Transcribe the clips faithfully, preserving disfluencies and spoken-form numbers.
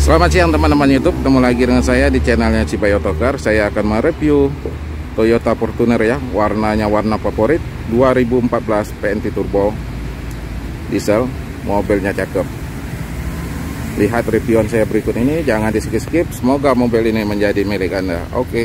Selamat siang teman-teman YouTube, ketemu lagi dengan saya di channelnya Cibai Otokar. Saya akan mereview Toyota Fortuner ya, warnanya warna favorit, dua ribu empat belas P N T Turbo diesel, mobilnya cakep. Lihat reviewan saya berikut ini, jangan di skip-skip. Semoga mobil ini menjadi milik Anda. Oke.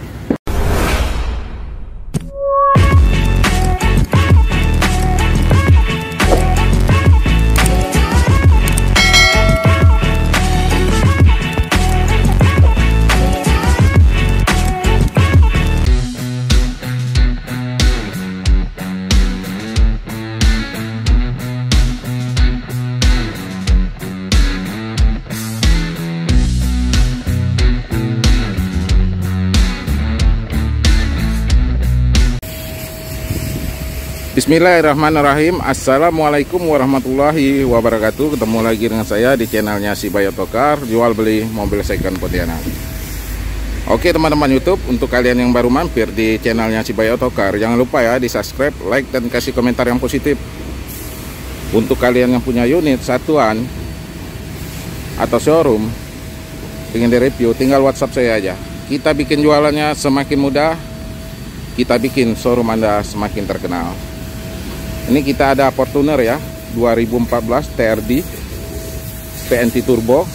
Bismillahirrahmanirrahim. Assalamualaikum warahmatullahi wabarakatuh. Ketemu lagi dengan saya di channelnya Cibai Otokar, jual beli mobil second Pontianak. Oke teman-teman YouTube, untuk kalian yang baru mampir di channelnya Cibai Otokar, jangan lupa ya di subscribe, like, dan kasih komentar yang positif. Untuk kalian yang punya unit, satuan, atau showroom ingin direview, tinggal WhatsApp saya aja. Kita bikin jualannya semakin mudah, kita bikin showroom Anda semakin terkenal. Ini kita ada Fortuner ya, dua ribu empat belas T R D P N T Turbo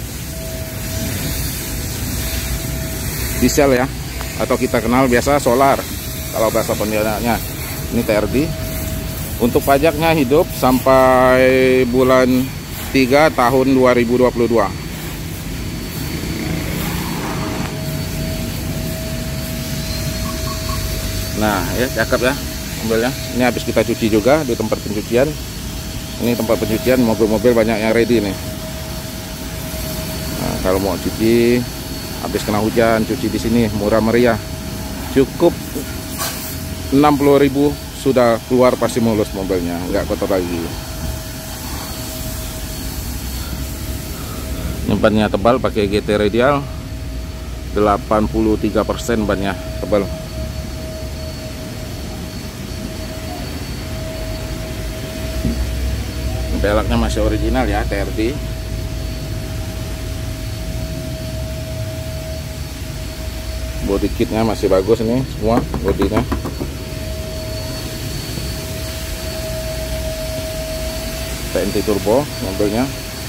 diesel ya, atau kita kenal biasa solar kalau bahasa Pontianaknya. Ini T R D. Untuk pajaknya hidup sampai bulan tiga tahun dua ribu dua puluh dua. Nah ya, cakep ya mobilnya. Ini habis kita cuci juga di tempat pencucian. Ini tempat pencucian, mobil-mobil banyak yang ready nih. Nah, kalau mau cuci habis kena hujan, cuci di sini murah meriah. Cukup enam puluh ribu sudah keluar pasti mulus mobilnya, nggak kotor lagi. Ini bannya tebal, pakai G T radial, delapan puluh tiga persen bannya tebal. Peleknya masih original ya, T R D. Body kitnya masih bagus nih, semua bodinya. P N T Turbo mobilnya.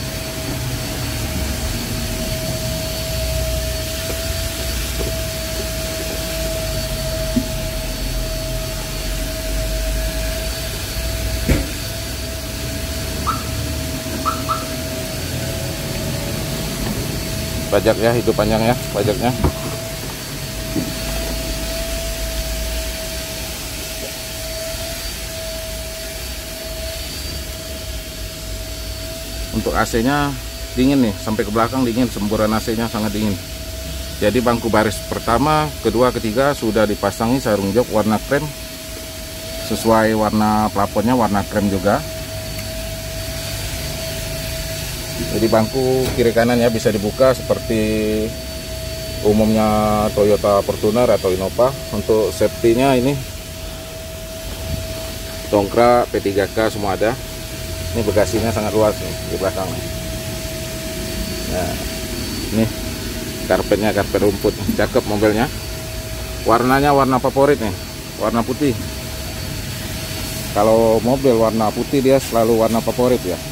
Pajak ya, hidup panjang ya pajaknya. Untuk A C-nya dingin nih, sampai ke belakang dingin, semburan A C-nya sangat dingin. Jadi bangku baris pertama, kedua, ketiga sudah dipasangi sarung jok warna krem, sesuai warna plafonnya warna krem juga. Jadi bangku kiri kanan ya bisa dibuka seperti umumnya Toyota Fortuner atau Innova. Untuk safety-nya ini dongkrak, P tiga K semua ada. Ini bagasinya sangat luas nih di belakang. Nah, ini karpetnya karpet rumput, cakep mobilnya. Warnanya warna favorit nih, warna putih. Kalau mobil warna putih dia selalu warna favorit ya.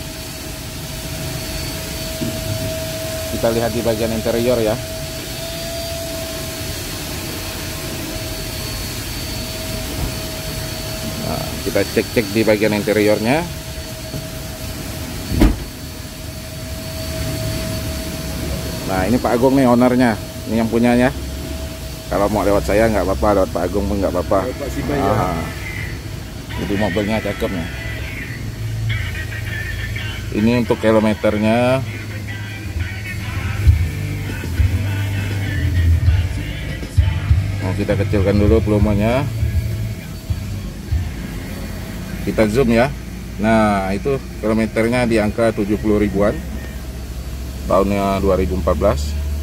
Kita lihat di bagian interior ya. Nah, kita cek-cek di bagian interiornya. Nah ini Pak Agung nih ownernya, ini yang punyanya. Kalau mau lewat saya nggak apa-apa, lewat Pak Agung pun nggak apa-apa. Nah, jadi mobilnya cakep nih. Ini untuk kilometernya. Kita kecilkan dulu volumenya, kita zoom ya. Nah itu kilometernya di angka tujuh puluh ribuan, tahunnya dua ribu empat belas.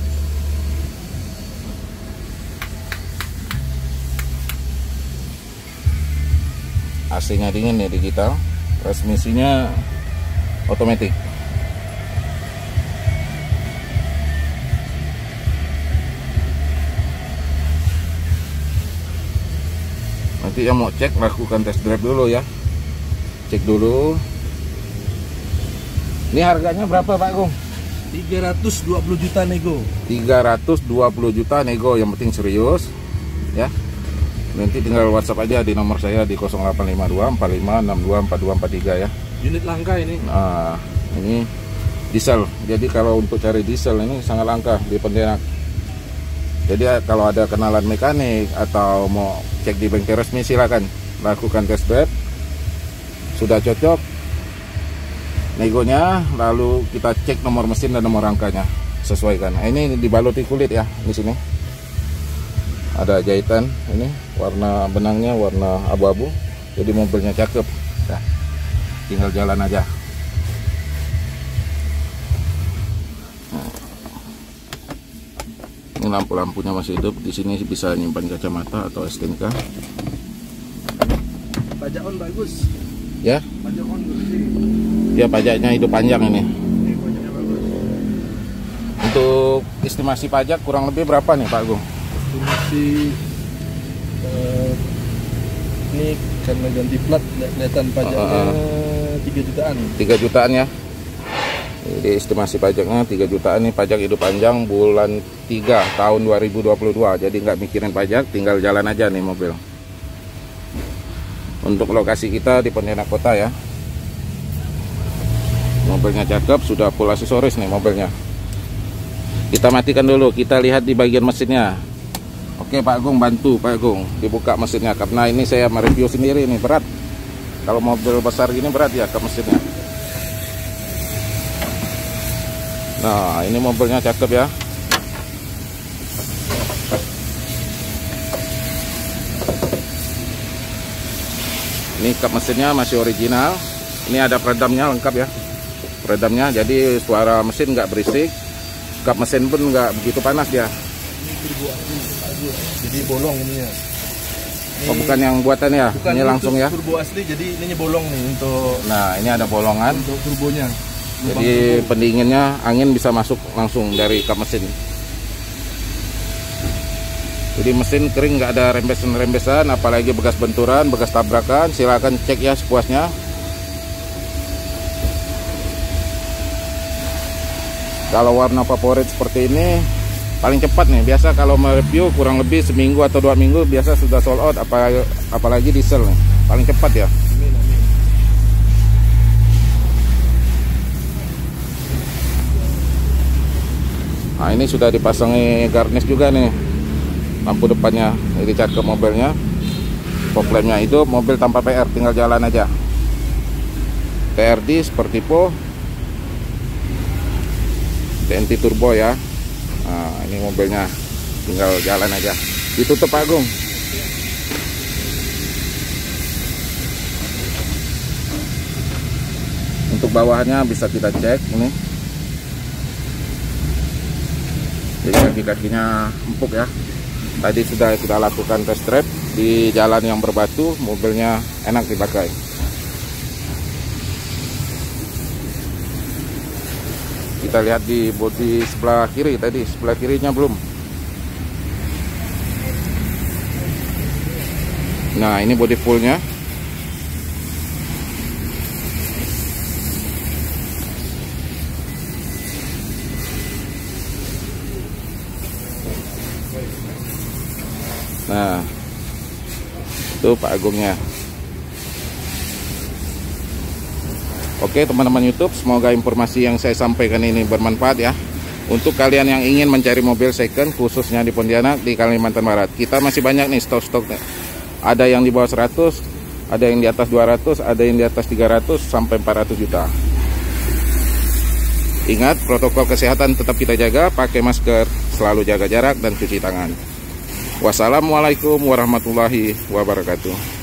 A C-nya dingin ya, digital. Transmisinya otomatis. nanti yang mau cek lakukan test drive dulu ya. Cek dulu. Ini harganya berapa Pak Agung? tiga ratus dua puluh juta nego. tiga ratus dua puluh juta nego, yang penting serius ya. Nanti tinggal WhatsApp aja di nomor saya di nol delapan lima dua empat lima enam dua empat dua empat tiga ya. Unit langka ini. Nah, ini diesel. Jadi kalau untuk cari diesel ini sangat langka di Pontianak. Jadi kalau ada kenalan mekanik atau mau cek di bengkel resmi, silakan lakukan test drive. Sudah cocok negonya, lalu kita cek nomor mesin dan nomor rangkanya, sesuaikan. Nah, ini dibaluti kulit ya di sini. Ada jahitan, ini warna benangnya warna abu-abu. Jadi mobilnya cakep. Nah, tinggal jalan aja. Ini lampu-lampunya masih hidup. Di sini bisa nyimpan kacamata atau S T N K. Pajak on bagus. Ya. Pajak on bagus. Ya, pajaknya hidup panjang ini. Ini pajaknya bagus. Untuk estimasi pajak kurang lebih berapa nih Pak Agung? Estimasi uh, ini karena ganti plat kelihatan pajaknya tiga jutaan. tiga jutaan ya. Jadi estimasi pajaknya tiga jutaan nih, pajak hidup panjang bulan tiga tahun dua ribu dua puluh dua. Jadi nggak mikirin pajak, tinggal jalan aja nih mobil. Untuk lokasi kita di Pontianak Kota ya. Mobilnya cakep, sudah full aksesoris nih mobilnya. Kita matikan dulu, kita lihat di bagian mesinnya. Oke Pak Agung, bantu Pak Agung dibuka mesinnya, karena ini saya mereview sendiri nih, berat. Kalau mobil besar gini berat ya ke mesinnya. Nah, ini mobilnya cakep ya. Ini kap mesinnya masih original. Ini ada peredamnya lengkap ya. Peredamnya, jadi suara mesin nggak berisik. Kap mesin pun nggak begitu panas ya. Ini turbo asli, jadi bolong ininya. Ini, oh, bukan yang buatan ya? Bukan, ini langsung ya? Turbo asli, jadi ininya bolong nih untuk. Nah, ini ada bolongan untuk turbonya. Jadi pendinginnya, angin bisa masuk langsung dari kap mesin. Jadi mesin kering, nggak ada rembesan-rembesan, apalagi bekas benturan, bekas tabrakan. Silakan cek ya sepuasnya. Kalau warna favorit seperti ini paling cepat nih. Biasa kalau mereview kurang lebih seminggu atau dua minggu biasa sudah sold out. Apalagi, apalagi diesel nih, paling cepat ya. Amin, amin. Nah, ini sudah dipasangi garnish juga nih, lampu depannya. Jadi cakep mobilnya. Fog lampnya itu mobil tanpa P R, tinggal jalan aja. T R D Sportivo T N T turbo ya. Nah, ini mobilnya tinggal jalan aja. Ditutup Pak Agung. Untuk bawahnya bisa kita cek ini. Jadi kaki-kakinya empuk ya. Tadi sudah kita lakukan test drive di jalan yang berbatu, mobilnya enak dipakai. Kita lihat di bodi sebelah kiri tadi, sebelah kirinya belum. Nah, ini bodi fullnya. Nah, itu Pak Agungnya. Oke teman-teman YouTube, semoga informasi yang saya sampaikan ini bermanfaat ya. Untuk kalian yang ingin mencari mobil second, khususnya di Pontianak, di Kalimantan Barat, kita masih banyak nih stok-stok. Ada yang di bawah seratus, ada yang di atas dua ratus, ada yang di atas tiga ratus sampai empat ratus juta. Ingat, protokol kesehatan tetap kita jaga, pakai masker, selalu jaga jarak dan cuci tangan. Wassalamualaikum warahmatullahi wabarakatuh.